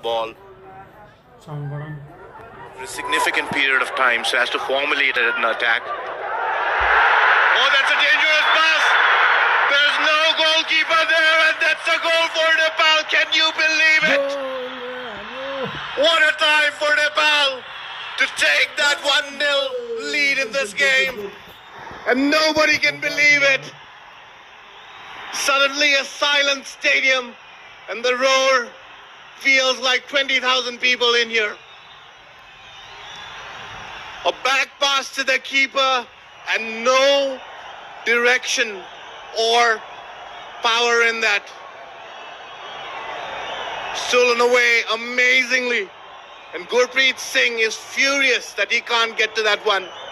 ball Sound button. for a significant period of time so as to formulate an attack. Oh, that's a dangerous pass. There's no goalkeeper there, and that's a goal for Nepal. Can you believe it? What a time for Nepal to take that 1-0 lead in this game. And nobody can believe it. Suddenly a silent stadium, and the roar feels like 20,000 people in here. A back pass to the keeper and no direction or power in that. Stolen away amazingly. And Gurpreet Singh is furious that he can't get to that one.